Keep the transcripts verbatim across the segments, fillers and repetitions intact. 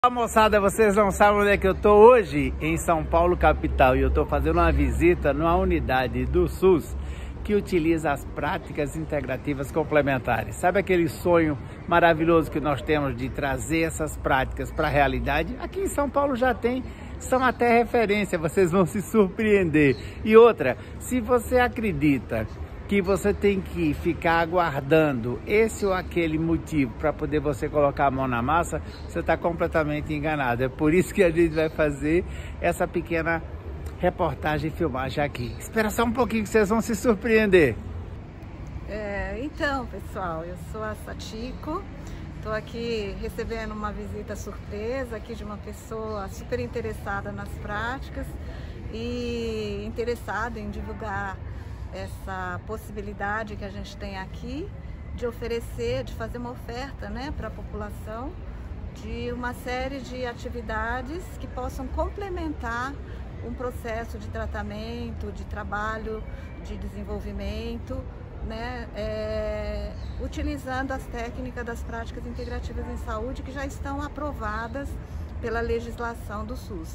Olá, moçada, vocês não sabem onde é que eu tô hoje? Em São Paulo, capital, e eu tô fazendo uma visita numa unidade do SUS que utiliza as práticas integrativas complementares. Sabe aquele sonho maravilhoso que nós temos de trazer essas práticas para a realidade? Aqui em São Paulo já tem, são até referência, vocês vão se surpreender. E outra, se você acredita que você tem que ficar aguardando esse ou aquele motivo para poder você colocar a mão na massa, você está completamente enganado. É por isso que a gente vai fazer essa pequena reportagem e filmagem aqui. Espera só um pouquinho que vocês vão se surpreender. É, então, pessoal, eu sou a Satiko, estou aqui recebendo uma visita surpresa aqui de uma pessoa super interessada nas práticas e interessada em divulgar essa possibilidade que a gente tem aqui de oferecer, de fazer uma oferta, né, para a população de uma série de atividades que possam complementar um processo de tratamento, de trabalho, de desenvolvimento, né, é, utilizando as técnicas das práticas integrativas em saúde que já estão aprovadas pela legislação do SUS.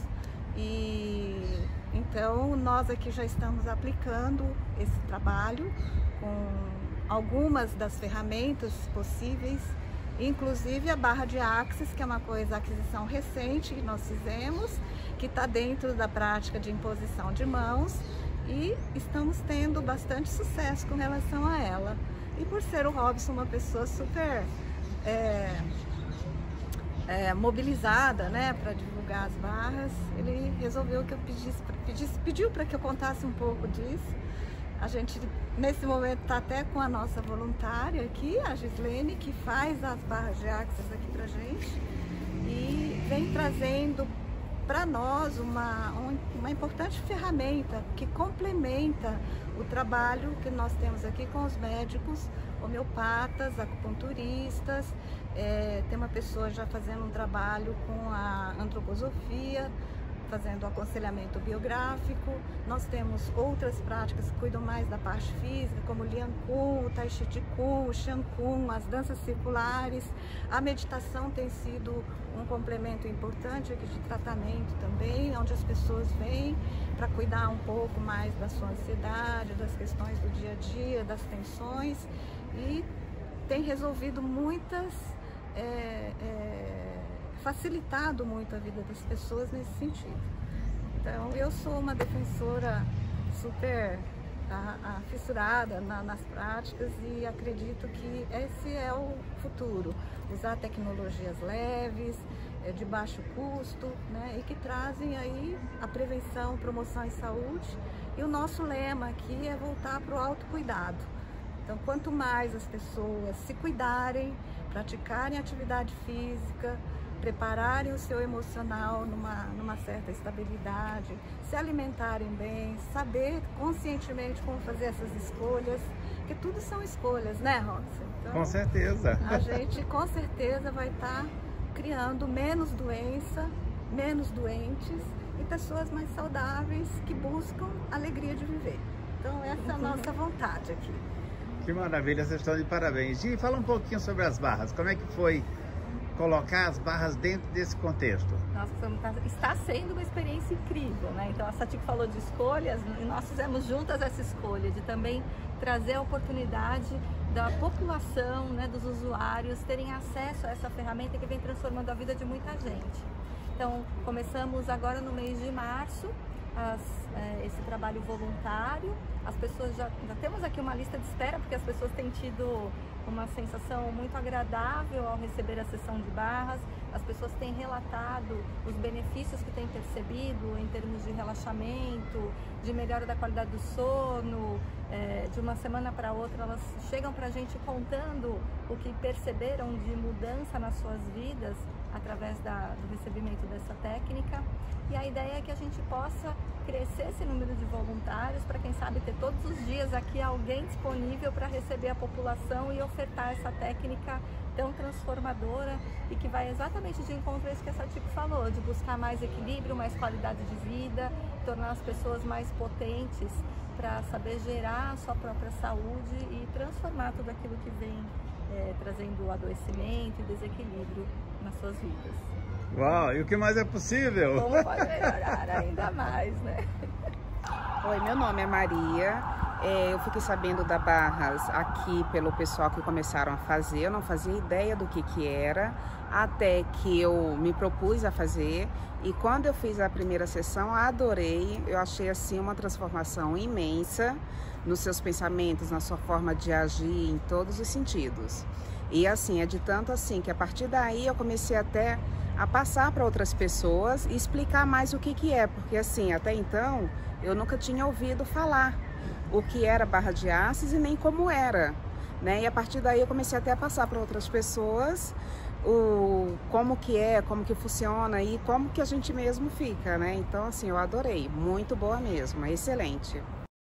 E então nós aqui já estamos aplicando esse trabalho com algumas das ferramentas possíveis, inclusive a barra de Axis, que é uma coisa, aquisição recente que nós fizemos, que está dentro da prática de imposição de mãos, e estamos tendo bastante sucesso com relação a ela. E por ser o Robson uma pessoa super é, é, mobilizada, né, para divulgar as barras, ele resolveu que eu pedisse, pedisse pediu para que eu contasse um pouco disso. A gente nesse momento está até com a nossa voluntária aqui, a Gislene, que faz as barras de Axis aqui pra gente e vem trazendo para nós uma, uma importante ferramenta que complementa o trabalho que nós temos aqui com os médicos, homeopatas, acupunturistas. É, tem uma pessoa já fazendo um trabalho com a antroposofia, fazendo aconselhamento biográfico. Nós temos outras práticas que cuidam mais da parte física, como o Lian Kun, o Tai Chi Chi Kun, o Shan Kun, as danças circulares. A meditação tem sido um complemento importante aqui de tratamento também, onde as pessoas vêm para cuidar um pouco mais da sua ansiedade, das questões do dia a dia, das tensões, e tem resolvido muitas, é, é, facilitado muito a vida das pessoas nesse sentido. Então eu sou uma defensora super a, a fissurada na, nas práticas e acredito que esse é o futuro, usar tecnologias leves, é, de baixo custo, né, e que trazem aí a prevenção, promoção em saúde. E o nosso lema aqui é voltar para o autocuidado. Então quanto mais as pessoas se cuidarem, praticarem atividade física, prepararem o seu emocional numa, numa certa estabilidade, se alimentarem bem, saber conscientemente como fazer essas escolhas, porque tudo são escolhas, né, Robson? Então, com certeza. A gente com certeza vai estar criando menos doença, menos doentes e pessoas mais saudáveis que buscam alegria de viver. Então essa é a nossa vontade aqui. Que maravilha, vocês estão de parabéns. Gi, fala um pouquinho sobre as barras, como é que foi colocar as barras dentro desse contexto? Nossa, está sendo uma experiência incrível, né? Então a Satiko falou de escolhas e nós fizemos juntas essa escolha de também trazer a oportunidade da população, né, dos usuários terem acesso a essa ferramenta que vem transformando a vida de muita gente. Então começamos agora no mês de março as, é, esse trabalho voluntário. As pessoas já, já temos aqui uma lista de espera, porque as pessoas têm tido uma sensação muito agradável ao receber a sessão de barras. As pessoas têm relatado os benefícios que têm percebido em termos de relaxamento, de melhora da qualidade do sono. É, de uma semana para outra elas chegam para a gente contando o que perceberam de mudança nas suas vidas através da, do recebimento dessa técnica. E a ideia é que a gente possa crescer esse número de voluntários para, quem sabe, ter todos os dias aqui alguém disponível para receber a população e ofertar essa técnica tão transformadora e que vai exatamente de encontro a isso que a Satiko falou, de buscar mais equilíbrio, mais qualidade de vida, tornar as pessoas mais potentes para saber gerar a sua própria saúde e transformar tudo aquilo que vem é, trazendo adoecimento e desequilíbrio nas suas vidas. Uau, e o que mais é possível? Como pode melhorar ainda mais, né? Oi, meu nome é Maria. É, eu fiquei sabendo da Barras aqui pelo pessoal que começaram a fazer. Eu não fazia ideia do que que era, até que eu me propus a fazer. E quando eu fiz a primeira sessão, adorei. Eu achei assim uma transformação imensa nos seus pensamentos, na sua forma de agir, em todos os sentidos. E assim, é de tanto assim que a partir daí eu comecei até a passar para outras pessoas e explicar mais o que que é, porque assim, até então eu nunca tinha ouvido falar o que era barra de Assis e nem como era, né? E a partir daí eu comecei até a passar para outras pessoas o como que é, como que funciona e como que a gente mesmo fica, né? Então assim, eu adorei, muito boa mesmo, é excelente.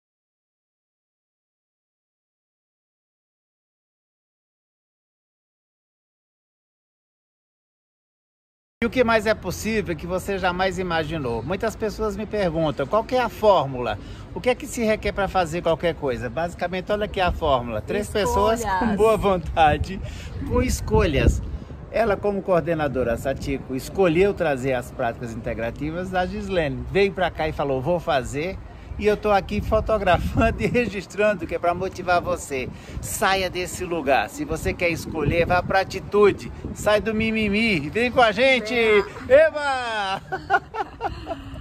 E o que mais é possível que você jamais imaginou? Muitas pessoas me perguntam, qual que é a fórmula? O que é que se requer para fazer qualquer coisa? Basicamente, olha aqui a fórmula. Três Escolhas. pessoas com boa vontade, com escolhas. Ela, como coordenadora, Satiko, escolheu trazer as práticas integrativas da Gislene. Veio para cá e falou, vou fazer. E eu estou aqui fotografando e registrando, que é para motivar você. Saia desse lugar. Se você quer escolher, vá para a atitude. Sai do mimimi. Vem com a gente. Eba!